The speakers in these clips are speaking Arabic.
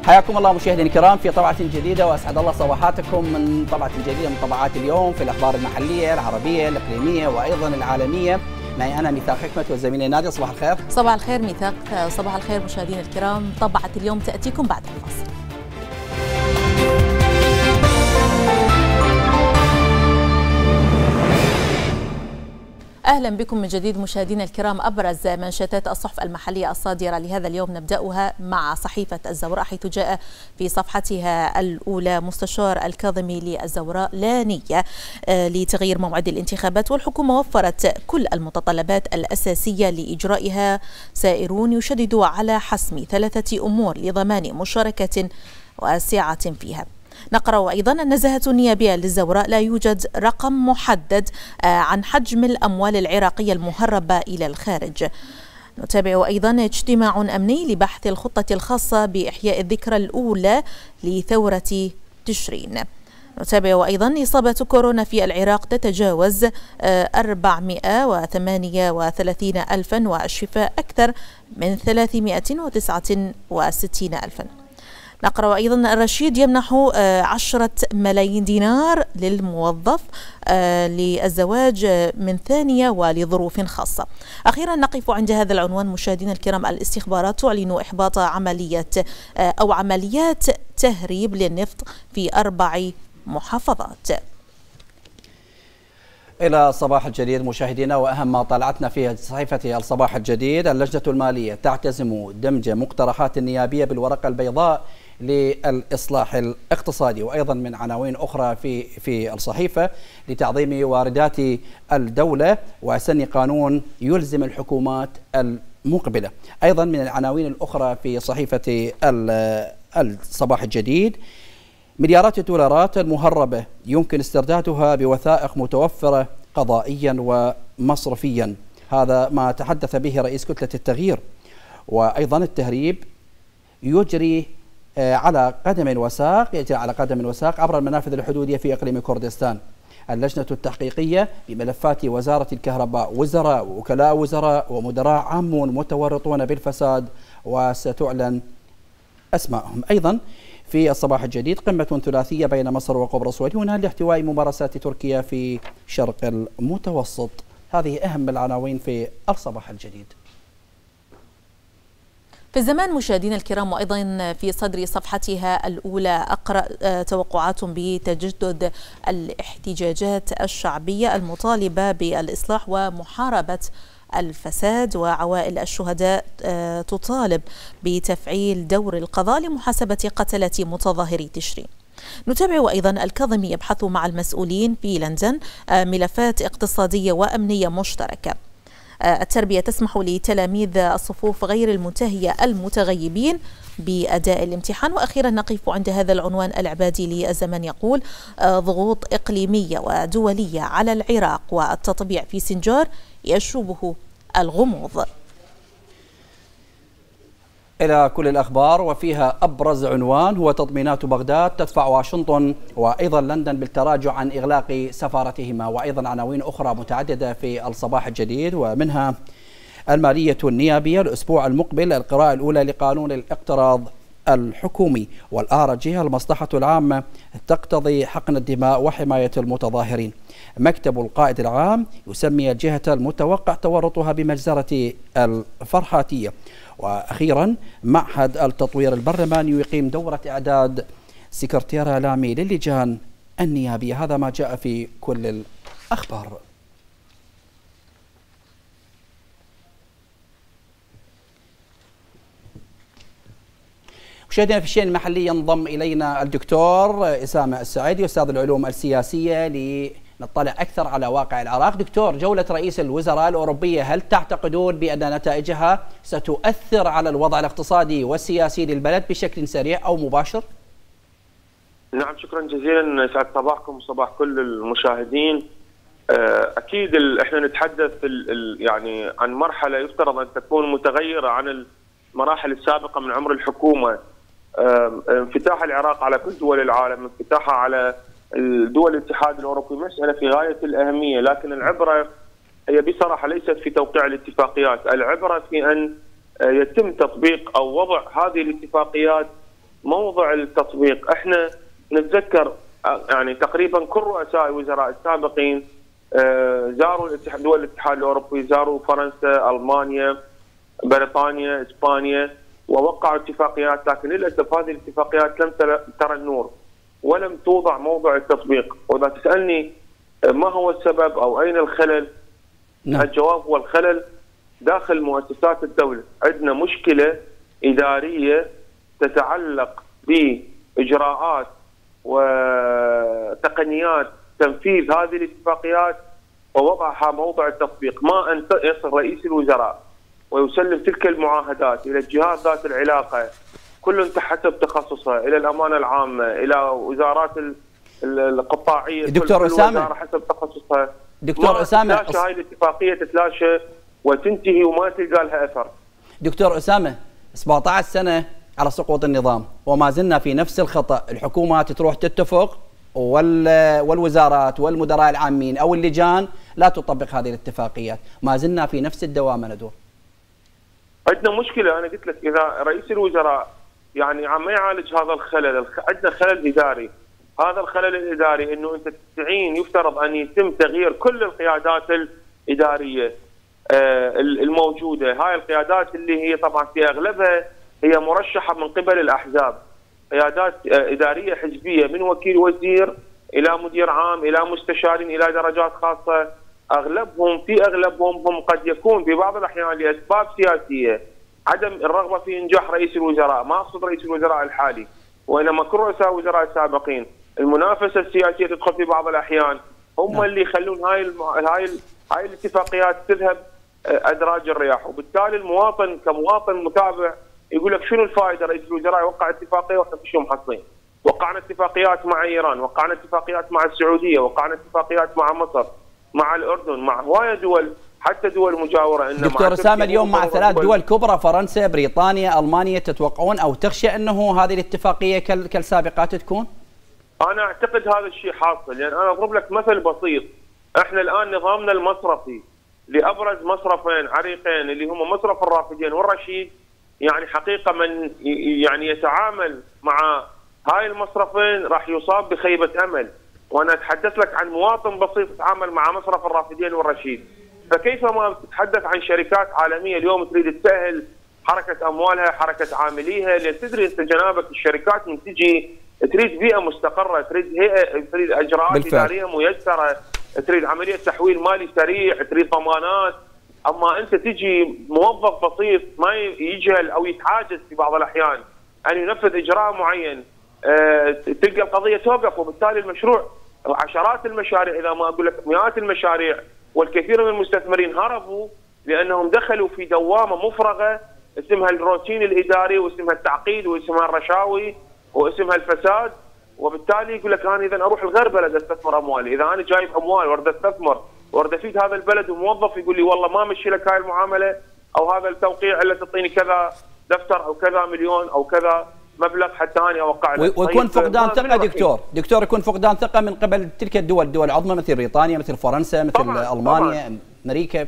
حياكم الله مشاهدينا الكرام في طبعة جديدة، وأسعد الله صباحاتكم من طبعة جديدة من طبعات اليوم في الأخبار المحلية العربية الإقليمية وأيضا العالمية. معي أنا ميثاق حكمة وزميلي نادية. صباح الخير. صباح الخير ميثاق، صباح الخير مشاهدينا الكرام. طبعة اليوم تأتيكم بعد الفاصل. أهلا بكم من جديد مشاهدينا الكرام. أبرز منشطات الصحف المحلية الصادرة لهذا اليوم نبدأها مع صحيفة الزوراء، حيث جاء في صفحتها الأولى مستشار الكاظمي للزوراء لا نية لتغيير موعد الانتخابات، والحكومة وفرت كل المتطلبات الأساسية لإجرائها، سائرون يشددوا على حسم 3 أمور لضمان مشاركة واسعة فيها. نقرأ أيضا النزاهة النيابية للزوراء، لا يوجد رقم محدد عن حجم الأموال العراقية المهربة إلى الخارج. نتابع أيضا اجتماع أمني لبحث الخطة الخاصة بإحياء الذكرى الأولى لثورة تشرين. نتابع أيضا إصابة كورونا في العراق تتجاوز 438 ألفا، والشفاء أكثر من 369 ألفا. نقرأ أيضا الرشيد يمنح 10 ملايين دينار للموظف للزواج من ثانية ولظروف خاصة. أخيرا نقف عند هذا العنوان مشاهدينا الكرام. الاستخبارات تعلن إحباط عمليات تهريب للنفط في 4 محافظات. إلى الصباح الجديد مشاهدينا، وأهم ما طلعتنا في صحيفة الصباح الجديد: اللجنة المالية تعتزم دمج مقترحات النيابية بالورقة البيضاء للإصلاح الاقتصادي. وأيضا من عناوين أخرى في الصحيفة: لتعظيم واردات الدولة وسن قانون يلزم الحكومات المقبلة. أيضا من العناوين الأخرى في صحيفة الصباح الجديد: مليارات الدولارات المهربة يمكن استردادها بوثائق متوفرة قضائيا ومصرفيا. هذا ما تحدث به رئيس كتلة التغيير. وأيضا التهريب يجري على قدم وساق عبر المنافذ الحدودية في إقليم كردستان. اللجنة التحقيقية بملفات وزارة الكهرباء: وزراء ووكلاء وزراء ومدراء عامون متورطون بالفساد وستعلن أسمائهم. أيضا في الصباح الجديد: قمة ثلاثية بين مصر وقبرص ودونها لاحتواء ممارسات تركيا في شرق المتوسط. هذه أهم العناوين في الصباح الجديد. في الزمان مشاهدينا الكرام، وأيضا في صدر صفحتها الأولى أقرأ توقعات بتجدد الاحتجاجات الشعبية المطالبة بالإصلاح ومحاربة الفساد، وعوائل الشهداء تطالب بتفعيل دور القضاء لمحاسبة قتلة متظاهري تشرين. نتابع أيضا الكاظمي يبحث مع المسؤولين في لندن ملفات اقتصادية وأمنية مشتركة. التربية تسمح لتلاميذ الصفوف غير المنتهية المتغيبين بأداء الامتحان. وأخيرا نقف عند هذا العنوان العبادي للزمن، يقول: ضغوط إقليمية ودولية على العراق والتطبيع في سنجار يشوبه الغموض. إلى كل الأخبار، وفيها أبرز عنوان هو: تضمينات بغداد تدفع واشنطن وأيضا لندن بالتراجع عن إغلاق سفارتهما. وأيضا عناوين أخرى متعددة في الصباح الجديد، ومنها: المالية النيابية الأسبوع المقبل القراءة الأولى لقانون الاقتراض الحكومي. والآرجي: المصلحة العامة تقتضي حقن الدماء وحماية المتظاهرين. مكتب القائد العام يسمي الجهة المتوقع تورطها بمجزرة الفرحاتية. وأخيرا: معهد التطوير البرلماني يقيم دورة إعداد سكرتير إعلامي للجان النيابية. هذا ما جاء في كل الأخبار. مشاهدينا في الشأن المحلي، ينضم إلينا الدكتور أسامة السعيدي أستاذ العلوم السياسية لنطلع أكثر على واقع العراق. دكتور، جولة رئيس الوزراء الأوروبية، هل تعتقدون بأن نتائجها ستؤثر على الوضع الاقتصادي والسياسي للبلد بشكل سريع أو مباشر؟ نعم، شكرا جزيلا. يسعد صباحكم وصباح كل المشاهدين. أكيد احنا نتحدث يعني عن مرحلة يفترض أن تكون متغيرة عن المراحل السابقة من عمر الحكومة. انفتاح العراق على كل دول العالم، انفتاحها على دول الاتحاد الأوروبي مسألة في غاية الأهمية، لكن العبرة هي بصراحة ليست في توقيع الاتفاقيات، العبرة في أن يتم تطبيق أو وضع هذه الاتفاقيات موضوع التطبيق، احنا نتذكر يعني تقريبا كل رؤساء الوزراء السابقين زاروا دول الاتحاد الاوروبي، زاروا فرنسا، المانيا، بريطانيا، اسبانيا، ووقعوا اتفاقيات، لكن للاسف هذه الاتفاقيات لم ترى النور ولم توضع موضوع التطبيق. واذا تسالني ما هو السبب او اين الخلل؟ نعم. الجواب هو الخلل داخل مؤسسات الدوله، عندنا مشكله اداريه تتعلق باجراءات وتقنيات تنفيذ هذه الاتفاقيات ووضعها موضع التطبيق. ما ان يصل رئيس الوزراء ويسلم تلك المعاهدات الى الجهات ذات العلاقه كل حسب تخصصها، الى الامانه العامه، الى وزارات القطاعيه، دكتور أسامة حسب تخصصها. دكتور أسامة هاي الاتفاقيه تتلاشى وتنتهي وما تلقى لها اثر. دكتور أسامة 17 سنه على سقوط النظام وما زلنا في نفس الخطأ، الحكومات تروح تتفق والوزارات والمدراء العامين او اللجان لا تطبق هذه الاتفاقيات، ما زلنا في نفس الدوامه ندور. عندنا مشكله، انا قلت لك اذا رئيس الوزراء يعني ما يعالج هذا الخلل، عندنا خلل اداري. هذا الخلل الاداري انه انت تستعين، يفترض ان يتم تغيير كل القيادات الاداريه الموجوده، هاي القيادات اللي هي طبعا في اغلبها هي مرشحه من قبل الاحزاب، قيادات اداريه حزبيه من وكيل وزير الى مدير عام الى مستشارين الى درجات خاصه، اغلبهم هم قد يكون في بعض الاحيان لاسباب سياسيه عدم الرغبه في انجاح رئيس الوزراء، ما اقصد رئيس الوزراء الحالي وانما كل رؤساء الوزراء السابقين، المنافسه السياسيه تدخل في بعض الاحيان، هم اللي يخلون هاي الاتفاقيات تذهب ادراج الرياح، وبالتالي المواطن كمواطن متابع يقول لك شنو الفائده رئيس الوزراء يوقع اتفاقيه واحنا مش محصلين. وقعنا اتفاقيات مع ايران، وقعنا اتفاقيات مع السعوديه، وقعنا اتفاقيات مع مصر، مع الاردن، مع هوايه دول حتى دول مجاوره. دكتور أسامة اليوم مع 3 دول كبرى، فرنسا، بريطانيا، المانيا، تتوقعون او تخشى انه هذه الاتفاقيه كالسابقات تكون؟ انا اعتقد هذا الشيء حاصل، يعني انا اضرب لك مثل بسيط، احنا الان نظامنا المصرفي لابرز مصرفين عريقين اللي هم مصرف الرافدين والرشيد، يعني حقيقه من يعني يتعامل مع هاي المصرفين راح يصاب بخيبه امل، وانا اتحدث لك عن مواطن بسيط يتعامل مع مصرف الرافدين والرشيد، فكيف ما تتحدث عن شركات عالميه اليوم تريد تسهل حركه اموالها، حركه عامليها، لان تدري انت جنابك الشركات من تجي تريد بيئه مستقره، تريد هيئه، تريد اجراءات اداريه ميسره، تريد عمليه تحويل مالي سريع، تريد ضمانات. اما انت تجي موظف بسيط ما يجهل او يتعاجز في بعض الاحيان ان ينفذ اجراء معين، تلقى القضيه توقف، وبالتالي المشروع عشرات المشاريع اذا ما اقول لك مئات المشاريع، والكثير من المستثمرين هربوا لانهم دخلوا في دوامه مفرغه اسمها الروتين الاداري واسمها التعقيد واسمها الرشاوي واسمها الفساد، وبالتالي يقول لك انا اذا اروح لغير بلد استثمر اموالي، اذا انا جايب اموال وارد استثمر وارد افيد هذا البلد وموظف يقول لي والله ما امشي لك هاي المعامله او هذا التوقيع الا تعطيني كذا دفتر او كذا مليون او كذا مبلغ حتى اني اوقع لك. ويكون فقدان ثقه دكتور يكون فقدان ثقه من قبل تلك الدول العظمى مثل بريطانيا، مثل فرنسا، مثل المانيا، امريكا.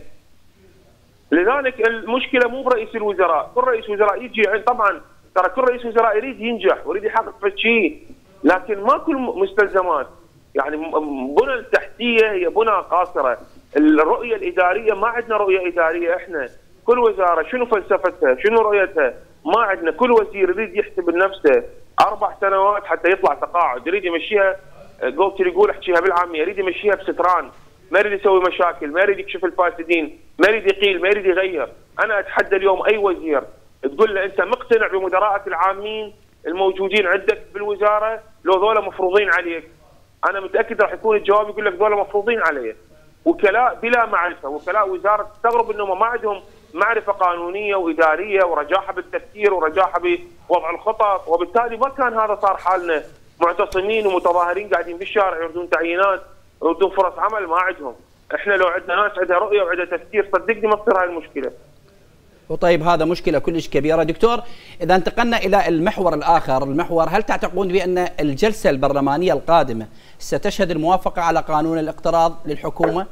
لذلك المشكله مو برئيس الوزراء، كل رئيس وزراء يجي طبعا ترى كل رئيس وزراء يريد ينجح ويريد يحقق شيء، لكن ما كل مستلزمات، يعني بنى التحتيه هي بنى قاصره، الرؤيه الاداريه ما عندنا رؤيه اداريه احنا، كل وزاره شنو فلسفتها، شنو رؤيتها، ما عندنا، كل وزير يريد يحسب لنفسه 4 سنوات حتى يطلع تقاعد، يريد يمشيها قلت يقول احكيها بالعاميه، يريد يمشيها بستران، ما يريد يسوي مشاكل، ما يريد يكشف الفاسدين، ما يريد يقيل، ما يريد يغير. انا اتحدى اليوم اي وزير تقول له انت مقتنع بمدراءك العامين الموجودين عندك بالوزاره لو ذولا مفروضين عليك؟ انا متاكد راح يكون الجواب يقول لك ذولا مفروضين علي. وكلاء بلا معرفه، وكلاء وزاره تستغرب انهم ما عندهم معرفه قانونيه واداريه ورجاحه بالتفكير ورجاحه بوضع الخطط، وبالتالي ما كان هذا صار حالنا، معتصمين ومتظاهرين قاعدين بالشارع يريدون تعيينات، يريدون فرص عمل ما عندهم. احنا لو عندنا ناس عندها رؤيه وعندها تفكير صدقني ما تصير هاي المشكله. وطيب هذا مشكله كلش كبيره. دكتور اذا انتقلنا الى المحور الاخر، هل تعتقدون بان الجلسه البرلمانيه القادمه ستشهد الموافقه على قانون الاقتراض للحكومه؟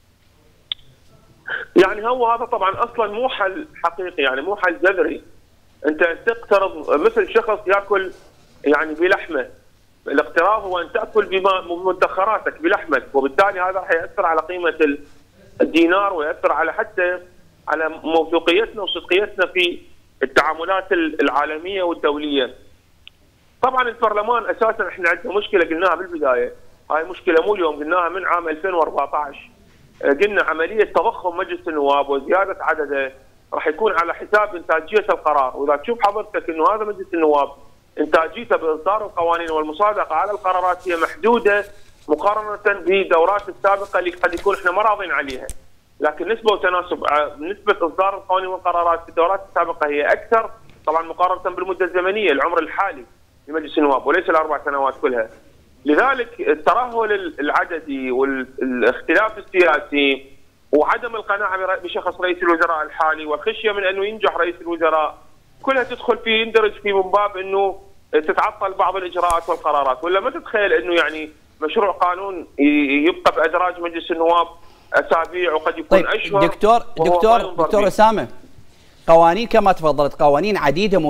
يعني هو هذا طبعا اصلا مو حل حقيقي، يعني مو حل جذري. انت تقترض مثل شخص ياكل يعني بلحمه، الاقتراض هو ان تاكل بمدخراتك بلحمك، وبالتالي هذا راح ياثر على قيمه الدينار وياثر على حتى على موثوقيتنا وصدقيتنا في التعاملات العالميه والدوليه. طبعا البرلمان اساسا احنا عندنا مشكله قلناها بالبدايه، هاي مشكله مو اليوم، قلناها من عام 2014. قلنا عمليه تضخم مجلس النواب وزياده عدده راح يكون على حساب انتاجيه القرار، واذا تشوف حضرتك انه هذا مجلس النواب انتاجيته باصدار القوانين والمصادقه على القرارات هي محدوده مقارنه بدورات السابقه اللي قد يكون احنا ما راضين عليها. لكن نسبه وتناسب نسبه اصدار القوانين والقرارات في الدورات السابقه هي اكثر طبعا مقارنه بالمده الزمنيه العمر الحالي لمجلس النواب وليس الاربع سنوات كلها. لذلك الترهل العددي والاختلاف السياسي وعدم القناعه بشخص رئيس الوزراء الحالي والخشيه من انه ينجح رئيس الوزراء كلها تدخل في يندرج في من باب انه تتعطل بعض الاجراءات والقرارات، ولا ما تتخيل انه يعني مشروع قانون يبقى بادراج مجلس النواب اسابيع وقد يكون اشهر. دكتور اسامه، قوانين كما تفضلت قوانين عديده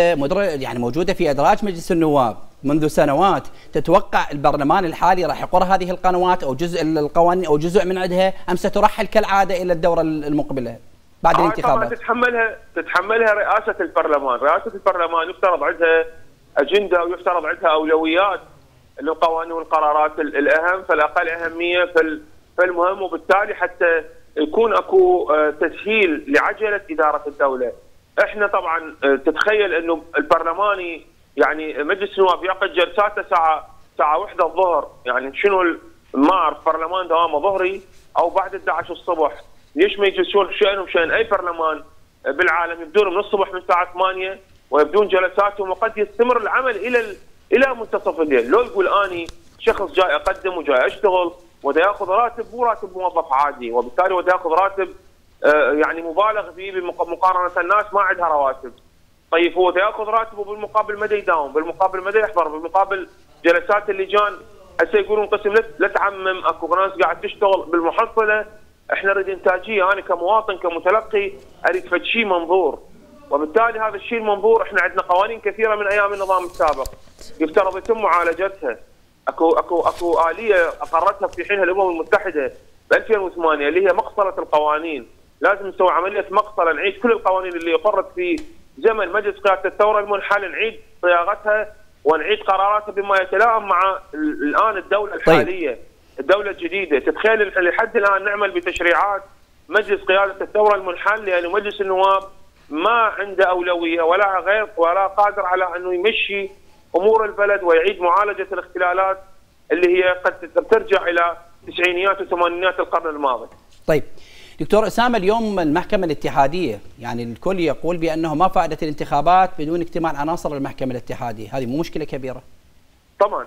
موجوده في ادراج مجلس النواب منذ سنوات، تتوقع البرلمان الحالي راح يقر هذه القنوات او جزء القوانين او جزء من عندها ام سترحل كالعاده الى الدوره المقبله بعد الانتخابات؟ طبعا تتحملها رئاسه البرلمان، رئاسه البرلمان يفترض عندها اجنده ويفترض عندها اولويات للقوانين والقرارات الاهم فالاقل اهميه فالمهم، وبالتالي حتى يكون اكو تسهيل لعجله اداره الدوله. احنا طبعا تتخيل انه البرلماني يعني مجلس النواب يعقد جلساته ساعه 1 الظهر، يعني شنو ما اعرف برلمان دوامه ظهري او بعد 11 الصبح، ليش ما يجلسون شأنهم شأن اي برلمان بالعالم، يبدون من الصبح من الساعه 8 ويبدون جلساتهم وقد يستمر العمل الى منتصف الليل. لو يقول اني شخص جاي اقدم وجاي اشتغل ودا ياخذ راتب مو راتب موظف عادي، وبالتالي ودا ياخذ راتب يعني مبالغ فيه بمقارنه الناس ما عندها رواتب. طيب هو ياخذ راتبه بالمقابل مدى يداوم، بالمقابل مدى يحضر، بالمقابل جلسات اللجان. هسه يقولون قسم لا تعمم، اكو ناس قاعد تشتغل بالمحصله. احنا نريد انتاجيه، انا كمواطن كمتلقي اريد فد شيء منظور، وبالتالي هذا الشيء المنظور احنا عندنا قوانين كثيره من ايام النظام السابق يفترض يتم معالجتها. اكو اليه اقرتها في حينها الامم المتحده ب 2008 اللي هي مقصله القوانين، لازم نسوي عمليه مقصله، نعيد كل القوانين اللي اقرت في زمن مجلس قياده الثوره المنحل، نعيد صياغتها ونعيد قراراتها بما يتلائم مع الان الدوله الحاليه. طيب. الدوله الجديده، تتخيل لحد الان نعمل بتشريعات مجلس قياده الثوره المنحل لان مجلس النواب ما عنده اولويه ولا قادر على انه يمشي امور البلد ويعيد معالجه الاختلالات اللي هي قد ترجع الى تسعينيات وثمانينات القرن الماضي. طيب دكتور اسامه، اليوم المحكمه الاتحاديه يعني الكل يقول بانه ما فائده الانتخابات بدون اكتمال عناصر المحكمه الاتحاديه، هذه مو مشكله كبيره؟ طبعا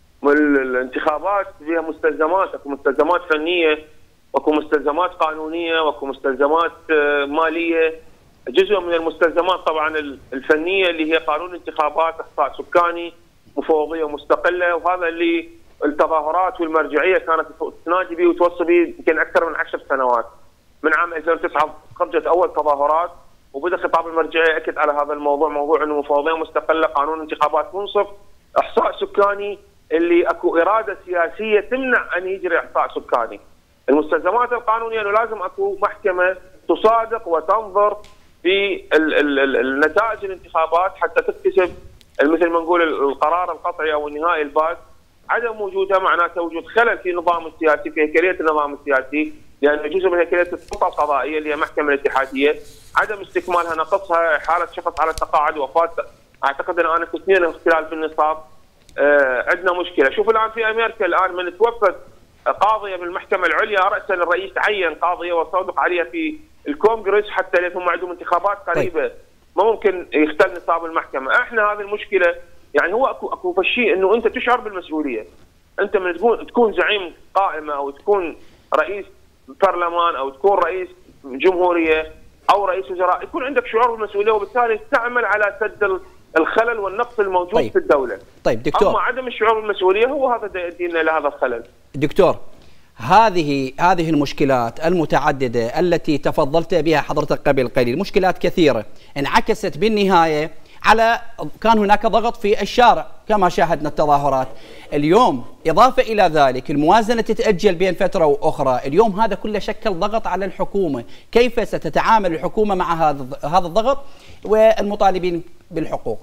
الانتخابات فيها مستلزمات، اكو مستلزمات فنيه واكو مستلزمات قانونيه واكو مستلزمات ماليه. جزء من المستلزمات طبعا الفنيه اللي هي قانون انتخابات، احصاء سكاني، مفوضيه مستقله، وهذا اللي التظاهرات والمرجعيه كانت تنادي به وتوصي به يمكن اكثر من 10 سنوات. من عام 2009 خرجت اول تظاهرات وبدا خطاب المرجعيه اكد على هذا الموضوع، موضوع انه مفوضيه مستقله، قانون انتخابات منصف، احصاء سكاني اللي اكو اراده سياسيه تمنع ان يجري احصاء سكاني. المستلزمات القانونيه انه لازم اكو محكمه تصادق وتنظر في النتائج الانتخابات حتى تكتسب مثل ما نقول القرار القطعي او النهائي البات. عدم وجودها معناته وجود خلل في النظام السياسي، في هيكليه النظام السياسي، لان جزء من هيكليه السلطه القضائيه اللي هي المحكمه الاتحاديه عدم استكمالها نقصها حاله شخص على التقاعد وفاه اعتقد الان 2 اختلال بالنصاب. عندنا مشكله. شوف الان في امريكا الان من توفت قاضيه بالمحكمه العليا راسا الرئيس عين قاضيه وصادق عليها في الكونغرس حتى لان هم عندهم انتخابات قريبه. طيب. ما ممكن يختل نصاب المحكمه. احنا هذه المشكله يعني هو اكو شيء انه انت تشعر بالمسؤوليه. انت من تكون زعيم قائمه او تكون رئيس برلمان او تكون رئيس جمهوريه او رئيس وزراء، يكون عندك شعور بالمسؤوليه وبالتالي تعمل على سد الخلل والنقص الموجود طيب. في الدوله. طيب دكتور، اما عدم الشعور بالمسؤوليه هو هذا يؤدينا الى هذا الخلل. دكتور، هذه المشكلات المتعددة التي تفضلت بها حضرتك قبل قليل، مشكلات كثيرة انعكست بالنهاية على كان هناك ضغط في الشارع كما شاهدنا التظاهرات. اليوم إضافة إلى ذلك الموازنة تتأجل بين فترة وأخرى، اليوم هذا كله شكل ضغط على الحكومة. كيف ستتعامل الحكومة مع هذا الضغط والمطالبين بالحقوق؟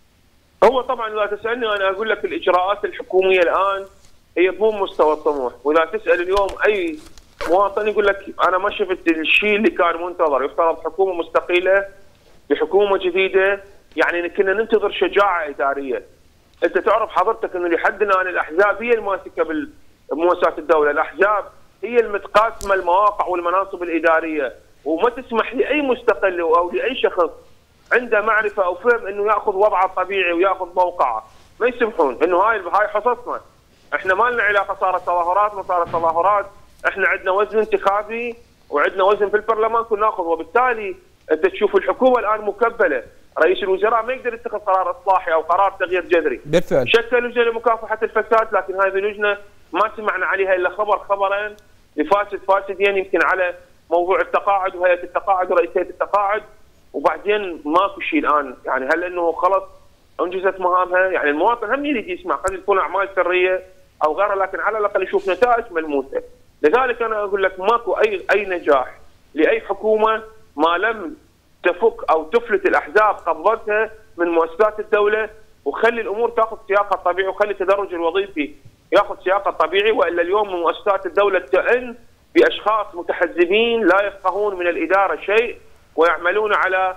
هو طبعا لا تسألني أنا أقول لك الإجراءات الحكومية الآن هي مو مستوى الطموح، وإذا تسأل اليوم أي مواطن يقول لك أنا ما شفت الشيء اللي كان منتظر. يفترض حكومة مستقلة بحكومة جديدة، يعني كنا ننتظر شجاعة إدارية. أنت تعرف حضرتك أنه لحد الآن الأحزاب هي الماسكة بمؤسسات الدولة، الأحزاب هي المتقاسمة المواقع والمناصب الإدارية، وما تسمح لأي مستقل أو لأي شخص عنده معرفة أو فهم أنه يأخذ وضعه الطبيعي ويأخذ موقعه، ما يسمحون. أنه هاي حصصنا، احنا ما لنا علاقة صارت تظاهرات ما صارت تظاهرات، احنا عندنا وزن انتخابي وعندنا وزن في البرلمان كنا ناخذ. وبالتالي انت تشوف الحكومة الآن مكبلة، رئيس الوزراء ما يقدر يتخذ قرار إصلاحي أو قرار تغيير جذري. بالفعل شكل لجنة لمكافحة الفساد، لكن هذه اللجنة ما سمعنا عليها إلا خبرين فاسدين يمكن على موضوع التقاعد وهيئة التقاعد ورئيسية التقاعد، وبعدين ماكو شيء الآن. يعني هل أنه خلص أنجزت مهامها؟ يعني المواطن هم يريد يسمع، قد تكون أعمال سرية أو غيرها، لكن على الأقل يشوف نتائج ملموسة. لذلك أنا أقول لك ماكو أي نجاح لأي حكومة ما لم تفك أو تفلت الأحزاب قبضتها من مؤسسات الدولة وخلي الأمور تأخذ سياقها الطبيعي، وخلي التدرج الوظيفي يأخذ سياقه الطبيعي. وإلا اليوم مؤسسات الدولة تئن بأشخاص متحزبين لا يفقهون من الإدارة شيء، ويعملون على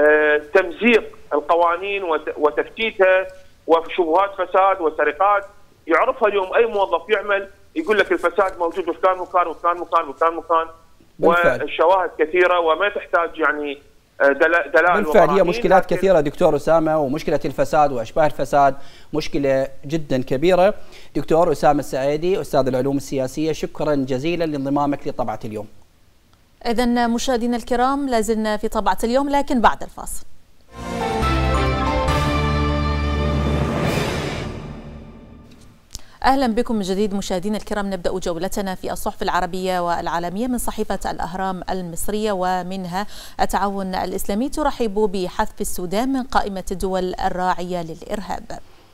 تمزيق القوانين وتفتيتها وشبهات فساد وسرقات يعرفها اليوم أي موظف يعمل، يقول لك الفساد موجود في كان مكان وكان مكان وكان مكان، والشواهد كثيرة وما تحتاج يعني دلائل. بالفعل هي مشكلات كثيرة دكتور أسامة، ومشكلة الفساد وأشباه الفساد مشكلة جدا كبيرة. دكتور أسامة السعيدي أستاذ العلوم السياسية، شكرا جزيلا لانضمامك لطبعة اليوم. إذن مشاهدينا الكرام لازلنا في طبعة اليوم لكن بعد الفاصل. أهلا بكم من جديد مشاهدينا الكرام. نبدأ جولتنا في الصحف العربية والعالمية من صحيفة الأهرام المصرية، ومنها التعاون الإسلامي ترحب بحذف السودان من قائمة الدول الراعية للإرهاب.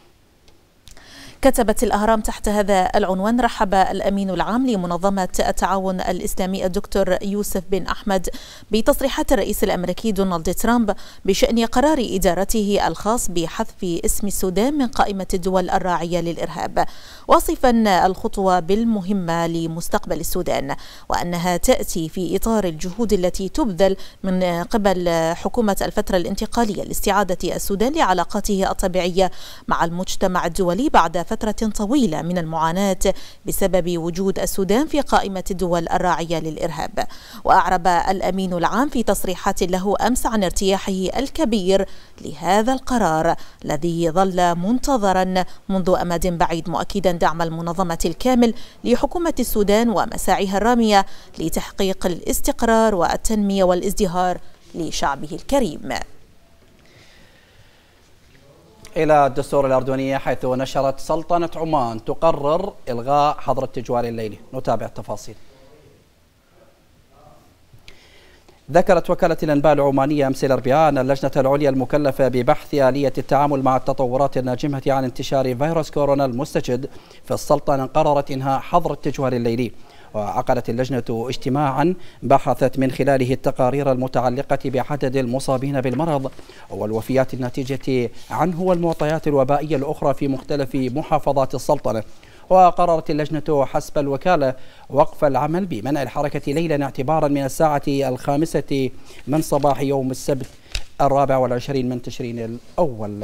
كتبت الأهرام تحت هذا العنوان: رحب الأمين العام لمنظمة التعاون الإسلامي الدكتور يوسف بن أحمد بتصريحات الرئيس الأمريكي دونالد ترامب بشأن قرار إدارته الخاص بحذف اسم السودان من قائمة الدول الراعية للإرهاب، واصفا الخطوة بالمهمة لمستقبل السودان، وأنها تأتي في إطار الجهود التي تبذل من قبل حكومة الفترة الانتقالية لاستعادة السودان لعلاقاته الطبيعية مع المجتمع الدولي بعد فترة طويلة من المعاناة بسبب وجود السودان في قائمة الدول الراعية للإرهاب. وأعرب الأمين العام في تصريحات له أمس عن ارتياحه الكبير لهذا القرار الذي ظل منتظرا منذ أمد بعيد، مؤكدا دعم المنظمة الكامل لحكومة السودان ومساعيها الرامية لتحقيق الاستقرار والتنمية والازدهار لشعبه الكريم. إلى الدستور الأردنية، حيث نشرت سلطنة عمان تقرر إلغاء حظر التجوال الليلي. نتابع التفاصيل. ذكرت وكالة الأنباء العمانية أمس الأربعاء أن اللجنة العليا المكلفة ببحث آلية التعامل مع التطورات الناجمة عن انتشار فيروس كورونا المستجد في السلطنة قررت إنهاء حظر التجوال الليلي. وعقدت اللجنة اجتماعا بحثت من خلاله التقارير المتعلقة بعدد المصابين بالمرض والوفيات الناتجة عنه والمعطيات الوبائية الأخرى في مختلف محافظات السلطنة. وقررت اللجنة حسب الوكالة وقف العمل بمنع الحركة ليلا اعتبارا من الساعة 5 من صباح يوم السبت 24 من تشرين الأول.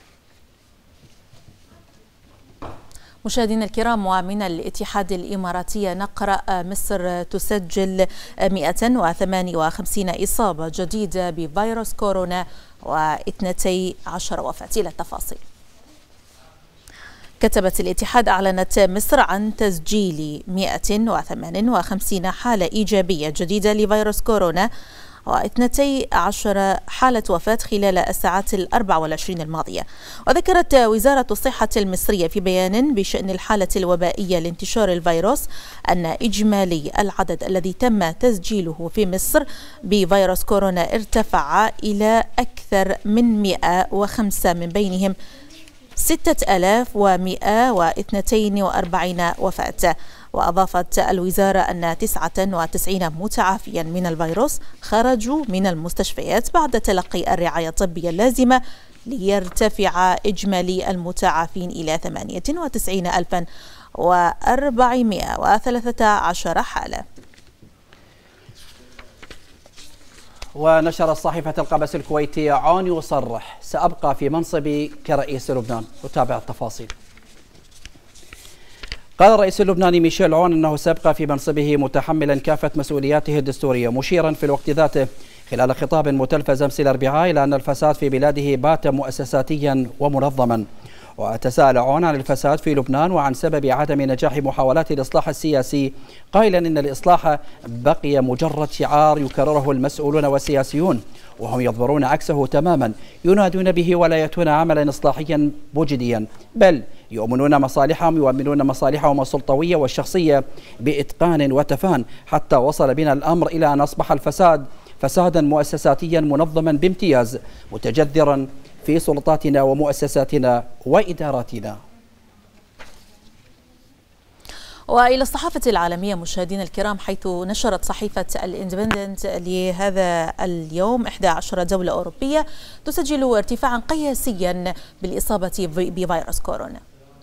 مشاهدينا الكرام، ومن الاتحاد الإماراتي نقرأ: مصر تسجل 158 إصابة جديدة بفيروس كورونا و12 وفاة. إلى التفاصيل. كتبت الاتحاد: أعلنت مصر عن تسجيل 158 حالة إيجابية جديدة لفيروس كورونا و12 حالة وفاة خلال الساعات 24 الماضية. وذكرت وزارة الصحة المصرية في بيان بشأن الحالة الوبائية لانتشار الفيروس أن إجمالي العدد الذي تم تسجيله في مصر بفيروس كورونا ارتفع إلى أكثر من 105، من بينهم 6142 وفاة. وأضافت الوزارة أن 99 متعافيا من الفيروس خرجوا من المستشفيات بعد تلقي الرعاية الطبية اللازمة، ليرتفع إجمالي المتعافين إلى 98,413 حالة. ونشرت صحيفة القبس الكويتية عون يصرح: سأبقى في منصبي كرئيس لبنان. نتابع التفاصيل. قال الرئيس اللبناني ميشيل عون أنه سيبقى في منصبه متحملا كافة مسؤولياته الدستورية، مشيرا في الوقت ذاته خلال خطاب متلفز أمس الأربعاء إلى أن الفساد في بلاده بات مؤسساتيا ومنظما. وتساءل عون عن الفساد في لبنان وعن سبب عدم نجاح محاولات الإصلاح السياسي، قائلا إن الإصلاح بقي مجرد شعار يكرره المسؤولون والسياسيون، وهم يظهرون عكسه تماما، ينادون به ولا يأتون عملا إصلاحيا مجديا، بل يؤمنون مصالحهم السلطوية والشخصية بإتقان وتفان، حتى وصل بنا الأمر إلى أن أصبح الفساد فسادا مؤسساتيا منظما بامتياز، متجذرا في سلطاتنا ومؤسساتنا وإداراتنا. وإلى الصحافة العالمية مشاهدينا الكرام، حيث نشرت صحيفة الاندبندنت لهذا اليوم 11 دولة أوروبية تسجل ارتفاعا قياسيا بالإصابة بفيروس كورونا.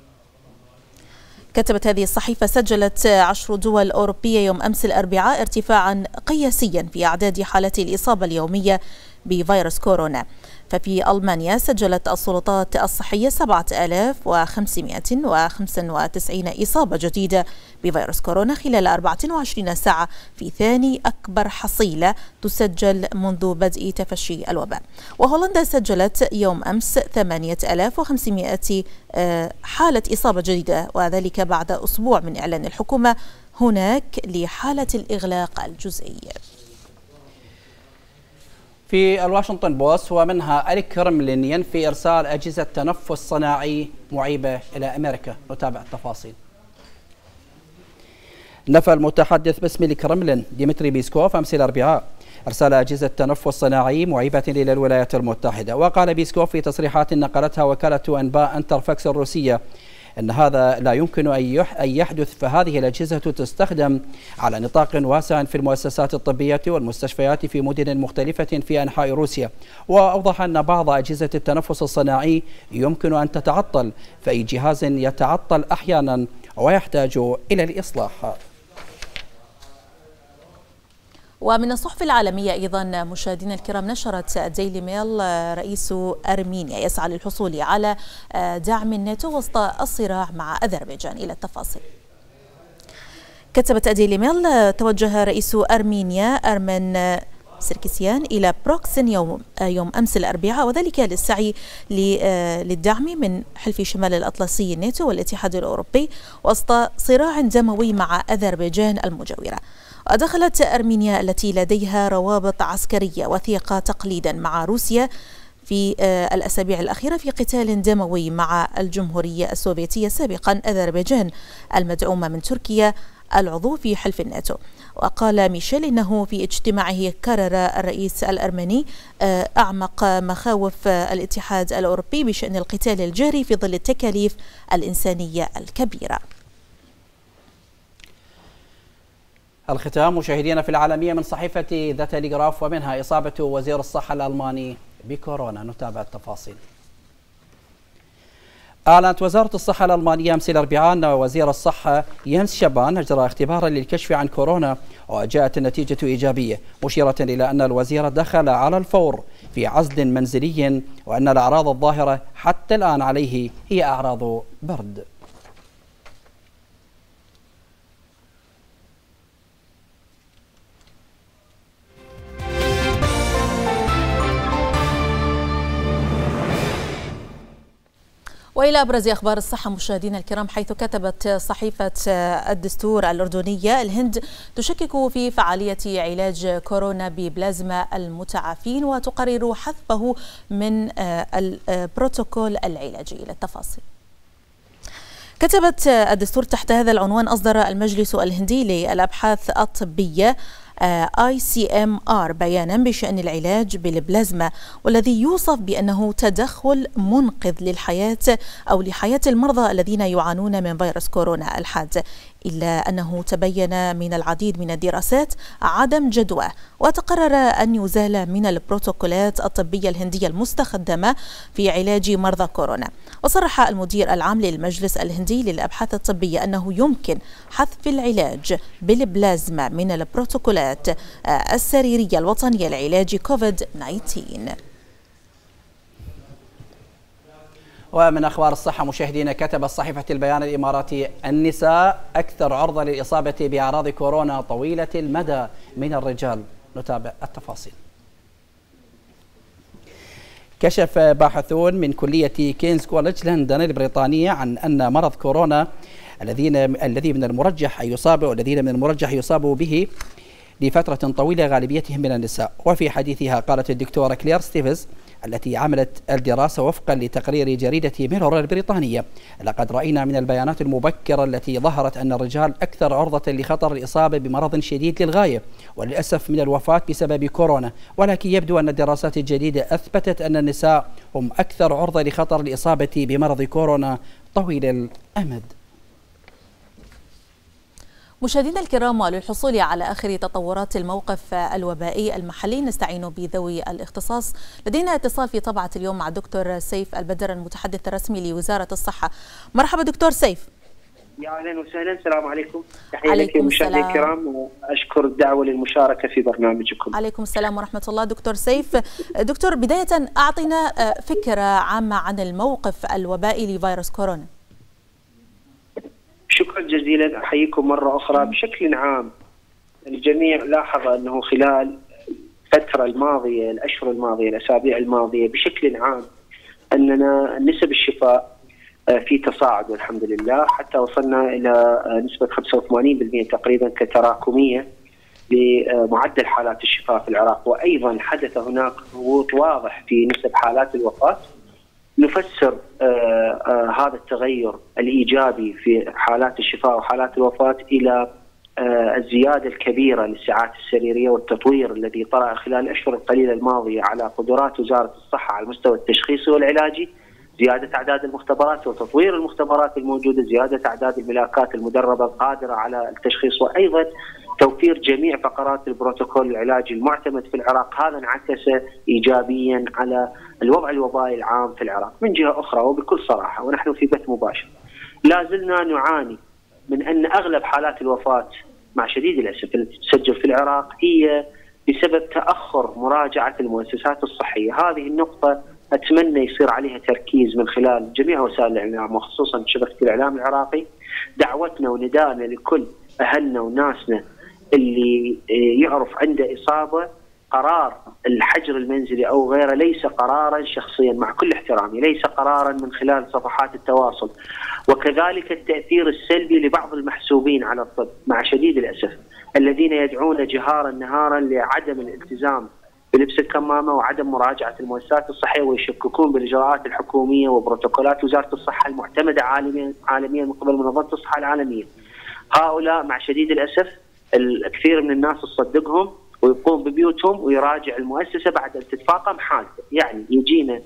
كتبت هذه الصحيفة: سجلت 10 دول أوروبية يوم أمس الأربعاء ارتفاعا قياسيا في أعداد حالات الإصابة اليومية بفيروس كورونا. ففي ألمانيا سجلت السلطات الصحية 7595 إصابة جديدة بفيروس كورونا خلال 24 ساعة، في ثاني أكبر حصيلة تسجل منذ بدء تفشي الوباء. وهولندا سجلت يوم أمس 8500 حالة إصابة جديدة، وذلك بعد أسبوع من إعلان الحكومة هناك لحالة الإغلاق الجزئي. في الواشنطن بوست ومنها الكرملين ينفي إرسال أجهزة تنفس صناعي معيبة إلى أمريكا. نتابع التفاصيل. نفى المتحدث باسم الكرملين ديمتري بيسكوف أمس الأربعاء إرسال أجهزة تنفس صناعي معيبة إلى الولايات المتحدة. وقال بيسكوف في تصريحات نقلتها وكالة أنباء انترفاكس الروسية أن هذا لا يمكن أن يحدث، فهذه الأجهزة تستخدم على نطاق واسع في المؤسسات الطبية والمستشفيات في مدن مختلفة في أنحاء روسيا. وأوضح أن بعض أجهزة التنفس الصناعي يمكن أن تتعطل، فأي جهاز يتعطل أحيانا ويحتاج إلى الإصلاح. ومن الصحف العالمية أيضا مشاهدينا الكرام، نشرت ديلي ميل رئيس أرمينيا يسعى للحصول على دعم الناتو وسط الصراع مع أذربيجان. إلى التفاصيل. كتبت ديلي ميل: توجه رئيس أرمينيا أرمن سيركسيان إلى بروكسن يوم أمس الأربعاء، وذلك للسعي للدعم من حلف شمال الأطلسي الناتو والاتحاد الأوروبي وسط صراع دموي مع أذربيجان المجاورة. ودخلت أرمينيا التي لديها روابط عسكرية وثيقة تقليدا مع روسيا في الأسابيع الأخيرة في قتال دموي مع الجمهورية السوفيتية سابقا أذربيجان المدعومة من تركيا العضو في حلف الناتو. وقال ميشيل إنه في اجتماعه كرر الرئيس الأرمني أعمق مخاوف الاتحاد الأوروبي بشأن القتال الجاري في ظل التكاليف الإنسانية الكبيرة. الختام مشاهدينا في العالمية من صحيفة ذا تلغراف ومنها إصابة وزير الصحة الألماني بكورونا. نتابع التفاصيل. أعلنت وزارة الصحة الألمانية أمس الأربعاء أن وزير الصحة ينس شابان أجرى اختبارا للكشف عن كورونا وجاءت النتيجة إيجابية، مشيرة إلى أن الوزير دخل على الفور في عزل منزلي وأن الأعراض الظاهرة حتى الآن عليه هي أعراض برد. وإلى وإلى أبرز أخبار الصحة مشاهدينا الكرام، حيث كتبت صحيفة الدستور الأردنية: الهند تشكك في فعالية علاج كورونا ببلازما المتعافين وتقرر حذفه من البروتوكول العلاجي. إلى التفاصيل. كتبت الدستور تحت هذا العنوان: أصدر المجلس الهندي للأبحاث الطبية ICMR بيانا بشأن العلاج بالبلازما، والذي يوصف بأنه تدخل منقذ للحياة أو لحياة المرضى الذين يعانون من فيروس كورونا الحاد، إلا أنه تبين من العديد من الدراسات عدم جدوى، وتقرر أن يزال من البروتوكولات الطبية الهندية المستخدمة في علاج مرضى كورونا. وصرح المدير العام للمجلس الهندي للأبحاث الطبية أنه يمكن حذف العلاج بالبلازما من البروتوكولات السريرية الوطنية لعلاج كوفيد-19. ومن أخبار الصحة مشاهدينا، كتبت صحيفة البيان الإماراتي: النساء أكثر عرضة للإصابة بأعراض كورونا طويلة المدى من الرجال. نتابع التفاصيل. كشف باحثون من كلية كينز كوليدج لندن البريطانية عن أن مرض كورونا الذين من المرجح يصابوا به لفترة طويلة غالبيتهم من النساء. وفي حديثها قالت الدكتورة كلير ستيفز التي عملت الدراسة وفقا لتقرير جريدة ميرور البريطانية: لقد رأينا من البيانات المبكرة التي ظهرت أن الرجال أكثر عرضة لخطر الإصابة بمرض شديد للغاية وللأسف من الوفاة بسبب كورونا، ولكن يبدو أن الدراسات الجديدة أثبتت أن النساء هم أكثر عرضة لخطر الإصابة بمرض كورونا طويل الأمد. مشاهدينا الكرام، وللحصول على آخر تطورات الموقف الوبائي المحلي نستعين بذوي الاختصاص. لدينا اتصال في طبعة اليوم مع الدكتور سيف البدر المتحدث الرسمي لوزارة الصحة. مرحبا دكتور سيف. يا اهلا وسهلا، السلام عليكم. تحية لكم مشاهدينا الكرام، واشكر الدعوة للمشاركة في برنامجكم. عليكم السلام ورحمة الله. دكتور سيف، دكتور بداية أعطينا فكرة عامة عن الموقف الوبائي لفيروس كورونا. شكرا جزيلا، احييكم مره اخرى. بشكل عام الجميع لاحظ انه خلال الفتره الماضيه، الاشهر الماضيه، الاسابيع الماضيه بشكل عام، اننا نسب الشفاء في تصاعد والحمد لله، حتى وصلنا الى نسبه 85% تقريبا كتراكميه لمعدل حالات الشفاء في العراق. وايضا حدث هناك هبوط واضح في نسب حالات الوفاه. نفسر هذا التغير الإيجابي في حالات الشفاء وحالات الوفاة إلى الزيادة الكبيرة للساعات السريرية والتطوير الذي طرأ خلال الأشهر القليلة الماضية على قدرات وزارة الصحة على المستوى التشخيصي والعلاجي، زيادة أعداد المختبرات وتطوير المختبرات الموجودة، زيادة أعداد الملاكات المدربة القادرة على التشخيص، وأيضا توفير جميع فقرات البروتوكول العلاجي المعتمد في العراق. هذا انعكس إيجابيا على الوضع الوبائي العام في العراق. من جهة أخرى وبكل صراحة ونحن في بث مباشر، لا زلنا نعاني من أن أغلب حالات الوفاة مع شديد الأسف التي تسجل في العراق هي بسبب تأخر مراجعة المؤسسات الصحية. هذه النقطة أتمنى يصير عليها تركيز من خلال جميع وسائل الإعلام وخصوصا شبكة الإعلام العراقي. دعوتنا ونداءنا لكل أهلنا وناسنا اللي يعرف عنده إصابة، قرار الحجر المنزلي أو غيره ليس قرارا شخصيا، مع كل احترامي، ليس قرارا من خلال صفحات التواصل. وكذلك التأثير السلبي لبعض المحسوبين على الطب مع شديد الأسف الذين يدعون جهارا نهارا لعدم الالتزام بلبس الكمامة وعدم مراجعة المؤسسات الصحية، ويشككون بالإجراءات الحكومية وبروتوكولات وزارة الصحة المعتمدة عالميا من قبل منظمة الصحة العالمية. هؤلاء مع شديد الأسف الكثير من الناس تصدقهم ويقوم ببيوتهم ويراجع المؤسسة بعد أن تتفاقم حالته. يعني يجينا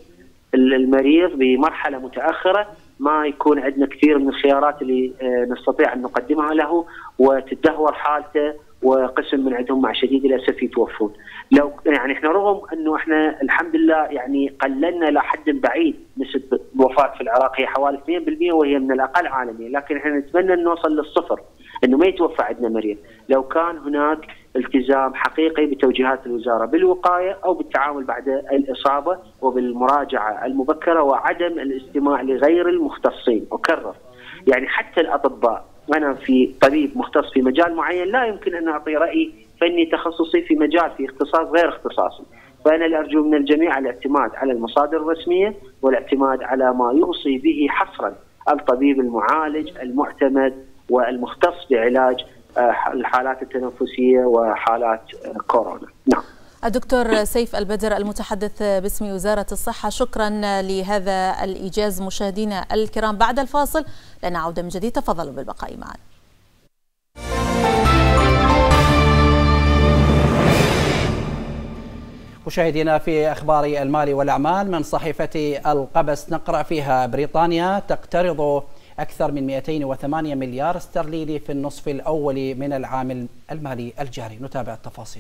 المريض بمرحلة متأخرة، ما يكون عندنا كثير من الخيارات اللي نستطيع أن نقدمها له، وتدهور حالته وقسم من عندهم مع شديد الأسف يتوفون. لو يعني احنا رغم انه احنا الحمد لله يعني قللنا لحد بعيد نسبة الوفاة في العراق، هي حوالي 2% وهي من الأقل عالميا، لكن احنا نتمنى أن نوصل للصفر، انه ما يتوفى عندنا مريض. لو كان هناك التزام حقيقي بتوجيهات الوزارة بالوقاية أو بالتعامل بعد الإصابة وبالمراجعة المبكرة وعدم الاستماع لغير المختصين. أكرر، يعني حتى الأطباء، أنا في طبيب مختص في مجال معين لا يمكن أن أعطي رأي فني تخصصي في مجال في اختصاص غير اختصاصي. فأنا اللي أرجو من الجميع الاعتماد على المصادر الرسمية والاعتماد على ما يوصي به حصرا الطبيب المعالج المعتمد والمختص بعلاج الحالات التنفسية وحالات كورونا. نعم. الدكتور سيف البدر المتحدث باسم وزارة الصحة، شكرا لهذا الإيجاز. مشاهدينا الكرام، بعد الفاصل لنا عودة من جديد، تفضلوا بالبقاء معنا. مشاهدينا، في أخبار المال والأعمال من صحيفة القبس نقرأ فيها: بريطانيا تقترض أكثر من 208 مليار استرليني في النصف الأول من العام المالي الجاري. نتابع التفاصيل.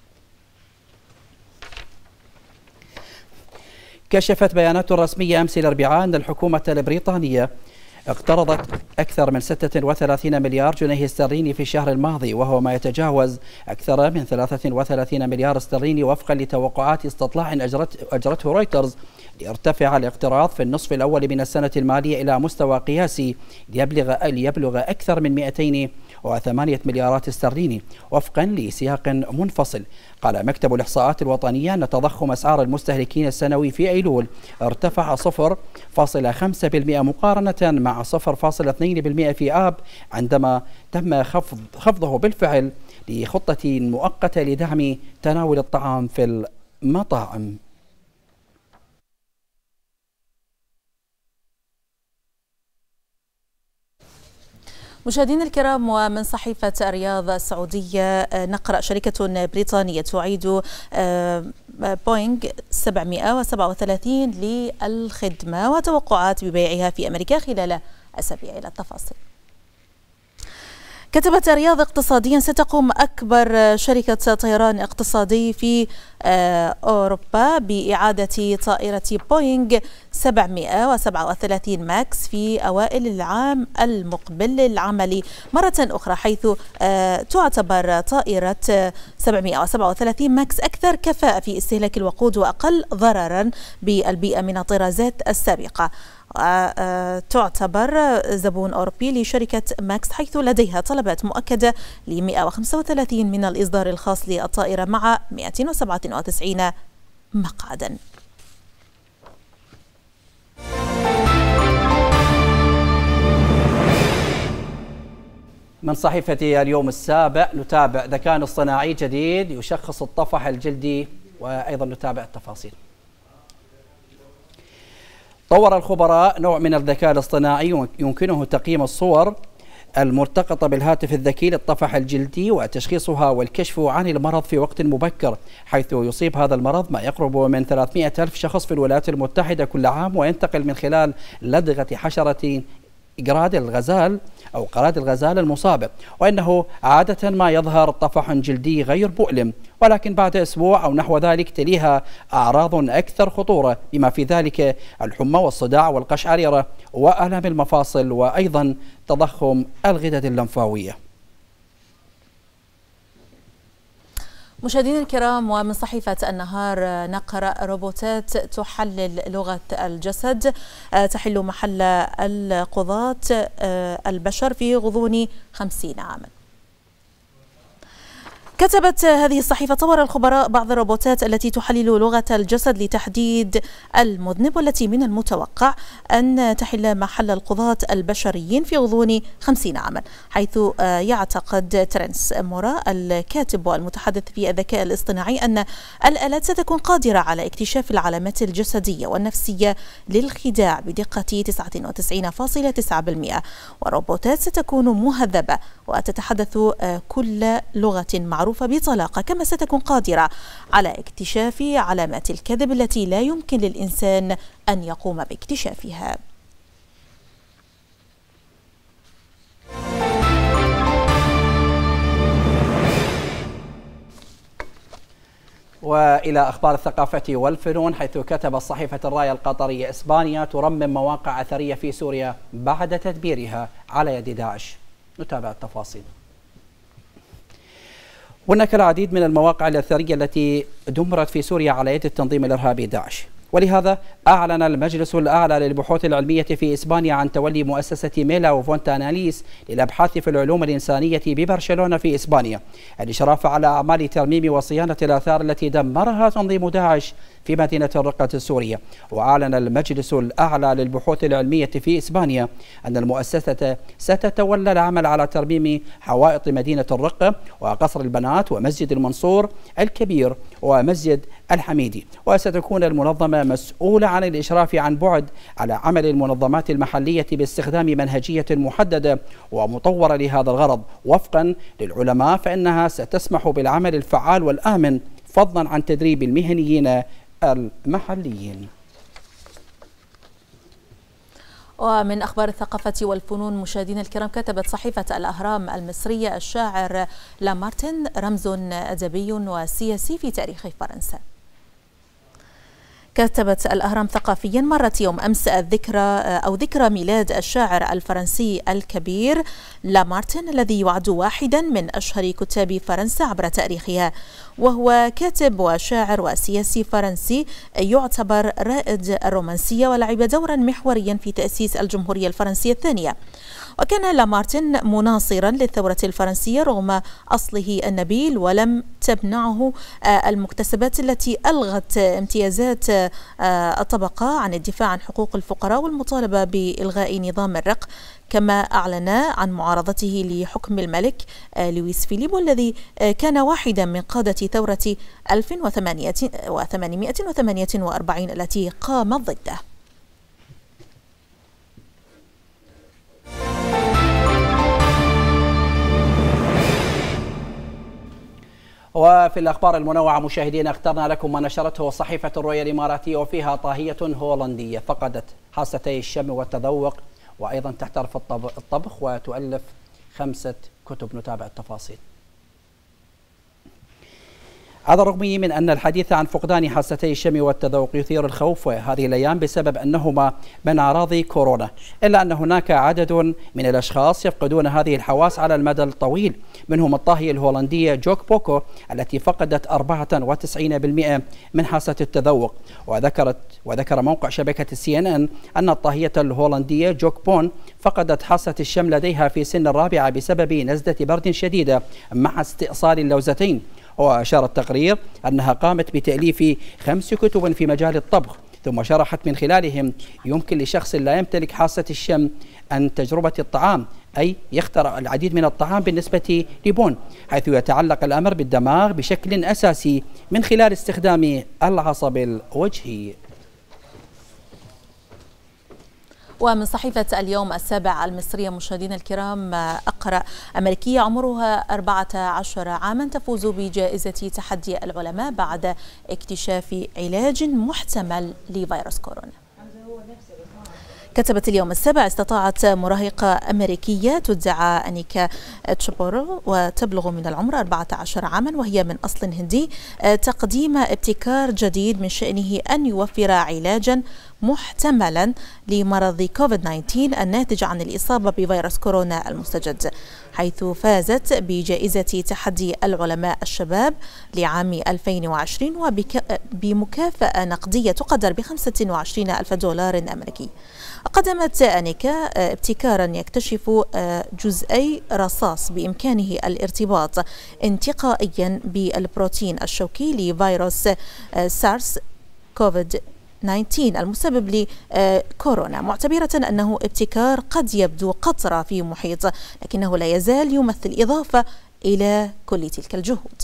كشفت بيانات رسمية أمس الأربعاء أن الحكومة البريطانية اقترضت أكثر من 36 مليار جنيه استرليني في الشهر الماضي، وهو ما يتجاوز أكثر من 33 مليار استرليني وفقا لتوقعات استطلاع أجرته رويترز ليرتفع الاقتراض في النصف الأول من السنة المالية إلى مستوى قياسي ليبلغ أكثر من 208 مليارات استرليني وفقا لسياق منفصل. قال مكتب الإحصاءات الوطنية أن تضخم أسعار المستهلكين السنوي في أيلول ارتفع 0.5% مقارنة مع 0.2% في آب، عندما تم خفضه بالفعل لخطة مؤقتة لدعم تناول الطعام في المطاعم. مشاهدينا الكرام، ومن صحيفة الرياض السعودية نقرأ: شركة بريطانية تعيد بوينغ 737 للخدمة وتوقعات ببيعها في أمريكا خلال أسابيع. إلى التفاصيل. كتبت الرياض اقتصاديا: ستقوم أكبر شركة طيران اقتصادي في أوروبا بإعادة طائرة بوينغ 737 ماكس في أوائل العام المقبل للعمل مرة أخرى، حيث تعتبر طائرة 737 ماكس أكثر كفاءة في استهلاك الوقود وأقل ضررا بالبيئة من الطرازات السابقة. تعتبر زبون أوروبي لشركة ماكس، حيث لديها طلبات مؤكدة ل 135 من الإصدار الخاص للطائرة مع 297 مقعدا. من صحيفة اليوم السابع نتابع: ذكاء اصطناعي جديد يشخص الطفح الجلدي، وأيضا نتابع التفاصيل. طور الخبراء نوع من الذكاء الاصطناعي يمكنه تقييم الصور الملتقطة بالهاتف الذكي للطفح الجلدي وتشخيصها والكشف عن المرض في وقت مبكر، حيث يصيب هذا المرض ما يقرب من 300 ألف شخص في الولايات المتحدة كل عام، وينتقل من خلال لدغة حشرة قراد الغزال أو قراد الغزال المصابة، وإنه عادة ما يظهر طفح جلدي غير مؤلم، ولكن بعد أسبوع أو نحو ذلك تليها أعراض أكثر خطورة، بما في ذلك الحمى والصداع والقشعريرة وآلام المفاصل وأيضا تضخم الغدد اللمفاوية. مشاهدينا الكرام، ومن صحيفة النهار نقرأ: روبوتات تحلل لغة الجسد تحل محل القضاة البشر في غضون 50 عاما. كتبت هذه الصحيفة: طور الخبراء بعض الروبوتات التي تحلل لغة الجسد لتحديد المذنب، والتي من المتوقع أن تحل محل القضاة البشريين في غضون 50 عاما، حيث يعتقد ترنس مورا الكاتب والمتحدث في الذكاء الاصطناعي أن الآلات ستكون قادرة على اكتشاف العلامات الجسدية والنفسية للخداع بدقة 99.9%، والروبوتات ستكون مهذبة وتتحدث كل لغة معروفة بطلاقة، كما ستكون قادرة على اكتشاف علامات الكذب التي لا يمكن للإنسان أن يقوم باكتشافها. وإلى أخبار الثقافة والفنون، حيث كتبت صحيفة الراية القطرية: إسبانيا ترمم مواقع أثرية في سوريا بعد تدميرها على يد داعش. نتابع التفاصيل. هناك العديد من المواقع الأثرية التي دمرت في سوريا على يد التنظيم الإرهابي داعش، ولهذا أعلن المجلس الأعلى للبحوث العلمية في إسبانيا عن تولي مؤسسة ميلا وفونتاناليس للأبحاث في العلوم الإنسانية ببرشلونة في إسبانيا الإشراف على أعمال ترميم وصيانة الآثار التي دمرها تنظيم داعش في مدينة الرقة السورية. وأعلن المجلس الأعلى للبحوث العلمية في إسبانيا أن المؤسسة ستتولى العمل على ترميم حوائط مدينة الرقة وقصر البنات ومسجد المنصور الكبير ومسجد الحميدي، وستكون المنظمة مسؤولة عن الإشراف عن بعد على عمل المنظمات المحلية باستخدام منهجية محددة ومطورة لهذا الغرض. وفقا للعلماء فإنها ستسمح بالعمل الفعال والآمن فضلا عن تدريب المهنيين المحليين. ومن أخبار الثقافة والفنون مشاهدينا الكرام، كتبت صحيفة الأهرام المصرية الشاعر لامارتين رمز أدبي وسياسي في تاريخ فرنسا. كتبت الأهرام ثقافيا: مرت يوم أمس ذكرى ميلاد الشاعر الفرنسي الكبير لامارتين الذي يعد واحدا من أشهر كتاب فرنسا عبر تاريخها، وهو كاتب وشاعر وسياسي فرنسي يعتبر رائد الرومانسية ولعب دورا محوريا في تأسيس الجمهورية الفرنسية الثانية. وكان لامارتين مناصرا للثورة الفرنسية رغم أصله النبيل، ولم تمنعه المكتسبات التي ألغت امتيازات الطبقة عن الدفاع عن حقوق الفقراء والمطالبة بإلغاء نظام الرق، كما أعلن عن معارضته لحكم الملك لويس فيليب والذي كان واحدا من قادة ثورة 1848 التي قامت ضده. وفي الأخبار المنوعة مشاهدينا اخترنا لكم ما نشرته صحيفة الرؤيا الإماراتية، وفيها طاهية هولندية فقدت حاستي الشم والتذوق وأيضا تحترف الطبخ وتؤلف 5 كتب. نتابع التفاصيل. على الرغم من أن الحديث عن فقدان حاستي الشم والتذوق يثير الخوف هذه الأيام بسبب أنهما من أعراض كورونا، إلا أن هناك عدد من الأشخاص يفقدون هذه الحواس على المدى الطويل، منهم الطاهية الهولندية جوك بوكو التي فقدت 94% من حاسة التذوق. وذكر موقع شبكة CNN أن الطاهية الهولندية جوك بون فقدت حاسة الشم لديها في سن الرابعة بسبب نزلة برد شديدة مع استئصال اللوزتين. وأشار التقرير أنها قامت بتأليف 5 كتب في مجال الطبخ، ثم شرحت من خلالهم يمكن لشخص لا يمتلك حاسة الشم أن تجربة الطعام، أي يخترع العديد من الطعام بالنسبة لبون، حيث يتعلق الأمر بالدماغ بشكل أساسي من خلال استخدام العصب الوجهي. ومن صحيفة اليوم السابع المصرية مشاهدينا الكرام، أقرأ: أمريكية عمرها 14 عاما تفوز بجائزة تحدي العلماء بعد اكتشاف علاج محتمل لفيروس كورونا. كتبت اليوم السابع: استطاعت مراهقة أمريكية تدعى أنيكا تشابورو وتبلغ من العمر 14 عاما وهي من أصل هندي تقديم ابتكار جديد من شأنه أن يوفر علاجا محتملا لمرض كوفيد-19 الناتج عن الإصابة بفيروس كورونا المستجد، حيث فازت بجائزة تحدي العلماء الشباب لعام 2020 وبمكافأة نقدية تقدر ب25,000 دولار أمريكي. قدمت أنيكا ابتكارا يكتشف جزئي رصاص بإمكانه الارتباط انتقائيا بالبروتين الشوكي لفيروس سارس كوفيد-19 المسبب لكورونا، معتبرة أنه ابتكار قد يبدو قطرة في محيط لكنه لا يزال يمثل إضافة إلى كل تلك الجهود.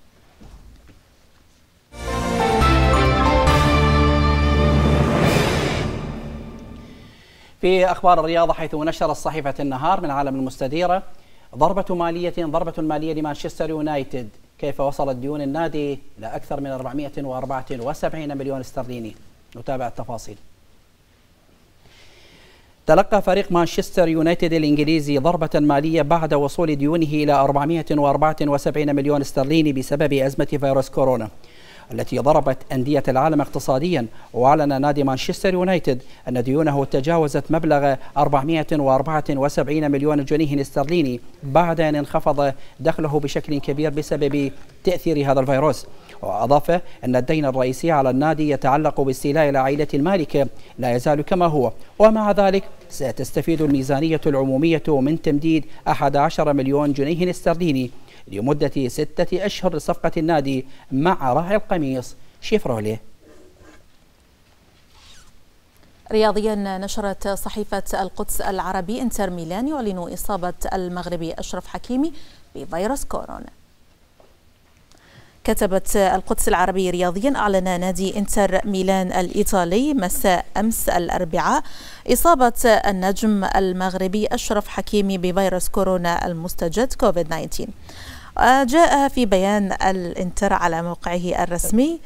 في أخبار الرياضة، حيث نشرت صحيفة النهار من عالم المستديرة: ضربة مالية لمانشستر يونايتد، كيف وصلت ديون النادي إلى أكثر من 474 مليون استرليني. نتابع التفاصيل. تلقى فريق مانشستر يونايتد الإنجليزي ضربة مالية بعد وصول ديونه إلى 474 مليون استرليني بسبب أزمة فيروس كورونا. التي ضربت أندية العالم اقتصاديا. وأعلن نادي مانشستر يونايتد أن ديونه تجاوزت مبلغ 474 مليون جنيه استرليني بعد أن انخفض دخله بشكل كبير بسبب تأثير هذا الفيروس. وأضاف أن الدين الرئيسي على النادي يتعلق باستيلاء عائلة المالك لا يزال كما هو، ومع ذلك ستستفيد الميزانية العمومية من تمديد 11 مليون جنيه استرليني لمدة 6 أشهر لصفقة النادي مع راعي القميص شيفروليه. رياضيا، نشرت صحيفة القدس العربي انتر ميلان يعلن إصابة المغربي أشرف حكيمي بفيروس كورونا. كتبت القدس العربي رياضيا أعلن نادي انتر ميلان الإيطالي مساء أمس الأربعاء إصابة النجم المغربي أشرف حكيمي بفيروس كورونا المستجد كوفيد-19. جاء في بيان الانتر على موقعه الرسمي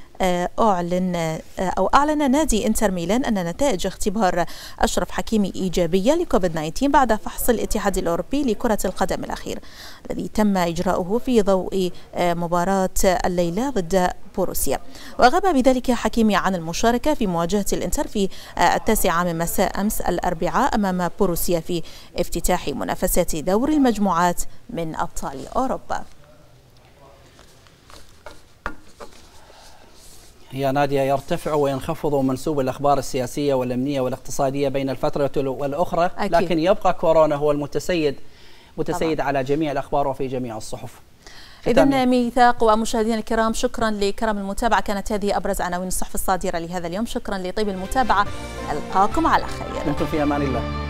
أعلن نادي انتر ميلان أن نتائج اختبار أشرف حكيمي إيجابية لكوفيد-19 بعد فحص الاتحاد الأوروبي لكرة القدم الأخير الذي تم إجراؤه في ضوء مباراة الليلة ضد بوروسيا. وغاب بذلك حكيمي عن المشاركة في مواجهة الانتر في 9 من مساء أمس الأربعاء أمام بوروسيا في افتتاح منافسات دور المجموعات من أبطال أوروبا. يا نادية، يرتفع وينخفض منسوب الأخبار السياسية والأمنية والاقتصادية بين الفترة والأخرى، أكيد. لكن يبقى كورونا هو المتسيد على جميع الأخبار وفي جميع الصحف. إذن ميثاق ومشاهدينا الكرام، شكرا لكرم المتابعة. كانت هذه أبرز عناوين الصحف الصادرة لهذا اليوم. شكرا لطيب المتابعة، ألقاكم على خير. دمتم في أمان الله.